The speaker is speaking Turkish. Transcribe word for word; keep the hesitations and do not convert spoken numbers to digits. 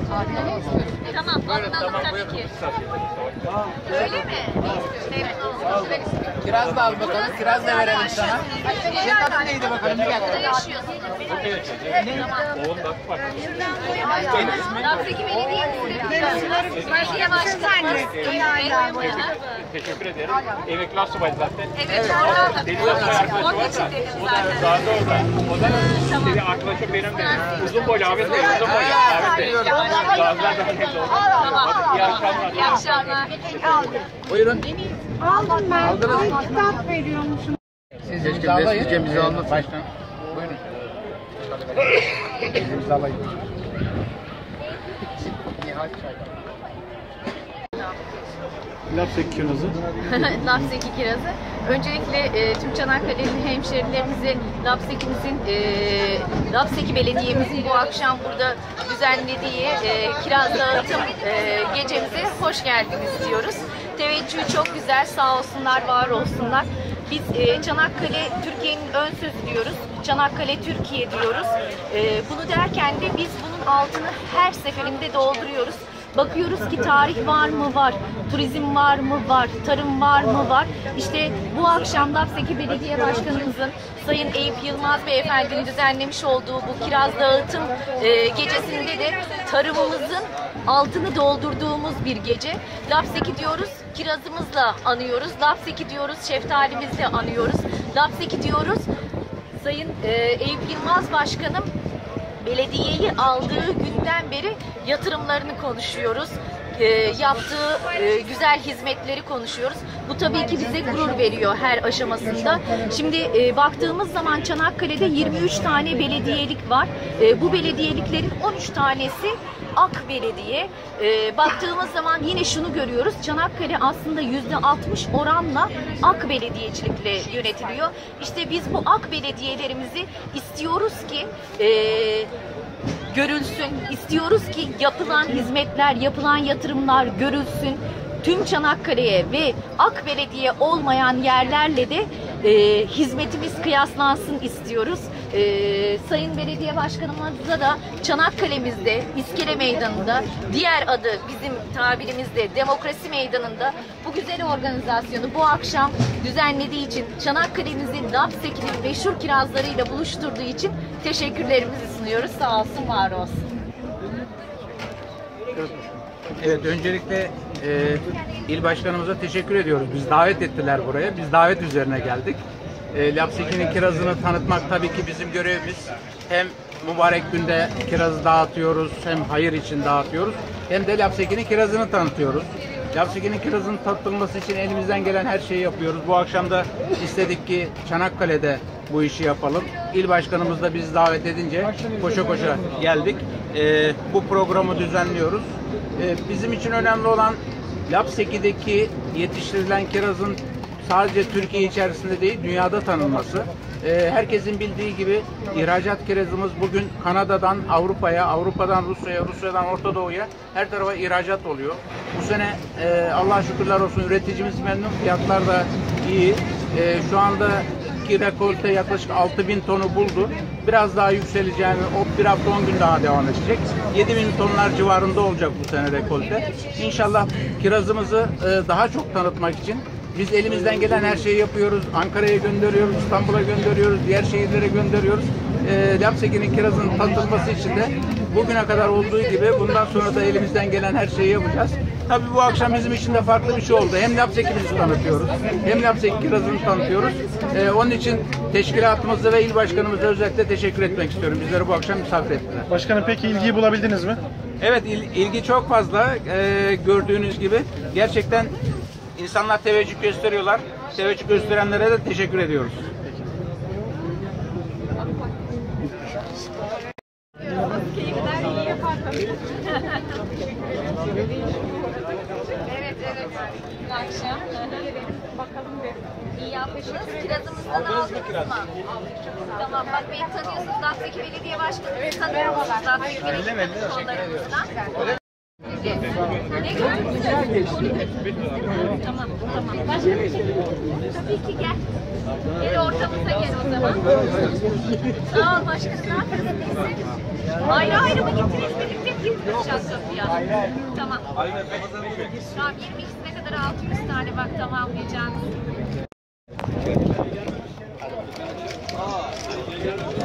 Tamam, anladım tabii ki. Öyle mi? Kiraz da al bakalım. Kiraz da verelim sana. Senin adın neydi bakalım? Bir Burada dakika. yaşıyorsun. Lapseki Belediye'mizde belediye başkanımız. Teşekkür ederim. Emekli asubay zaten. Evet, orada. Onun için dedim zaten. Zaten orada. O da senin arkadaşım benim de. Uzun boylu Ahmet Bey, uzun boylu Ahmet Bey. Gaziler de memnun oldum. İyi akşamlar. İyi akşamlar. Buyurun. Aldım ben. Kitap veriyormuşum. Siz de imzalayın. Bizi alın. Baştan. Buyurun. İmzalayın. Nihal Çay. Lapseki kirazı. Lapseki kirazı. Öncelikle e, tüm Çanakkale'li hemşerilerimize Lapseki'mizin, e, Lapseki Belediye'mizin bu akşam burada düzenlediği e, kiraz dağıtım e, gecemize hoş geldiniz diyoruz. Teveccühü çok güzel, sağ olsunlar, var olsunlar. Biz e, Çanakkale Türkiye'nin ön sözü diyoruz. Çanakkale Türkiye diyoruz. E, bunu derken de biz bunun altını her seferinde dolduruyoruz. Bakıyoruz ki tarih var mı? Var. Turizm var mı? Var. Tarım var mı? Var. İşte bu akşam Lapseki Belediye Başkanımızın Sayın Eyüp Yılmaz Beyefendi'nin düzenlemiş olduğu bu kiraz dağıtım e, gecesinde de tarımımızın altını doldurduğumuz bir gece. Lapseki diyoruz, kirazımızla anıyoruz. Lapseki diyoruz, şeftalimizle anıyoruz. Lapseki diyoruz, Sayın e, Eyüp Yılmaz Başkanım belediyeyi aldığı günden beri yatırımlarını konuşuyoruz. E, yaptığı e, güzel hizmetleri konuşuyoruz. Bu tabii ki bize gurur veriyor her aşamasında. Şimdi e, baktığımız zaman Çanakkale'de yirmi üç tane belediyelik var. E, bu belediyeliklerin on üç tanesi AK Belediye. E, baktığımız zaman yine şunu görüyoruz. Çanakkale aslında yüzde altmış oranla AK Belediyecilikle yönetiliyor. İşte biz bu AK Belediyelerimizi istiyoruz ki e, görülsün. İstiyoruz ki yapılan hizmetler, yapılan yatırımlar görülsün. Tüm Çanakkale'ye ve AK Belediye olmayan yerlerle de e, hizmetimiz kıyaslansın istiyoruz. E, Sayın Belediye Başkanımızla da Çanakkale'mizde, İskele Meydanı'nda, diğer adı bizim tabirimizde Demokrasi Meydanı'nda bu güzel organizasyonu bu akşam düzenlediği için, Çanakkale'mizin Lapseki'nin meşhur kirazlarıyla buluşturduğu için teşekkürlerimizi sunuyoruz. Sağ olsun, var olsun. Evet, öncelikle e, il başkanımıza teşekkür ediyoruz. Biz davet ettiler buraya. Biz davet üzerine geldik. E, Lapseki'nin kirazını tanıtmak tabii ki bizim görevimiz. Hem mübarek günde kirazı dağıtıyoruz, hem hayır için dağıtıyoruz, hem de Lapseki'nin kirazını tanıtıyoruz. Lapseki'nin kirazının tanıtılması için elimizden gelen her şeyi yapıyoruz. Bu akşam da istedik ki Çanakkale'de bu işi yapalım. İl başkanımız da bizi davet edince koşa koşa geldik. E, bu programı düzenliyoruz. E, bizim için önemli olan Lapseki'deki yetiştirilen kirazın sadece Türkiye içerisinde değil, dünyada tanınması. E, herkesin bildiği gibi ihracat kirazımız bugün Kanada'dan Avrupa'ya, Avrupa'dan Rusya'ya, Rusya'dan Orta Doğu'ya her tarafa ihracat oluyor. Bu sene e, Allah'a şükürler olsun üreticimiz memnun, fiyatlar da iyi. E, şu anda ki rekolte yaklaşık altı bin tonu buldu. Biraz daha yükseleceğini, o bir hafta on gün daha devam edecek. yedi bin tonlar civarında olacak bu sene rekolte. İnşallah kirazımızı e, daha çok tanıtmak için biz elimizden gelen her şeyi yapıyoruz. Ankara'ya gönderiyoruz, İstanbul'a gönderiyoruz, diğer şehirlere gönderiyoruz. E, Lapseki'nin kirazının tanıtılması için de bugüne kadar olduğu gibi bundan sonra da elimizden gelen her şeyi yapacağız. Tabii bu akşam bizim için de farklı bir şey oldu. Hem Lapseki'mizi tanıtıyoruz, hem Lapseki kirazını tanıtıyoruz. Ee, onun için teşkilatımıza ve il başkanımıza özellikle teşekkür etmek istiyorum. Bizleri bu akşam misafir ettiler. Başkanım, peki ilgiyi bulabildiniz mi? Evet, il, ilgi çok fazla. Ee, gördüğünüz gibi gerçekten insanlar teveccüh gösteriyorlar. Teveccüh gösterenlere de teşekkür ediyoruz. Evet, evet. Akşam. Bakalım bir. İyi yapmışsınız. Kirazımızdan aldınız mı? Tamam, bak beni tanıyorsunuz. Lapseki Belediye Başkanımızı tanıyor musunuz? Lapseki Belediye Başkanımızdan. Ne gördünüz? Tamam, tamam. Başka bir şey. Tabii ki gel. Gel ortamıza gel o zaman. Sağ ol başkanım. Ne yapıyorsun? Ayrı ayrı mı gittiniz? Birlikte gittiniz. Kırşat kapıya. Tamam. Tamam yirmi ikisine kadar altı yüz tane bak tamamlayacağız.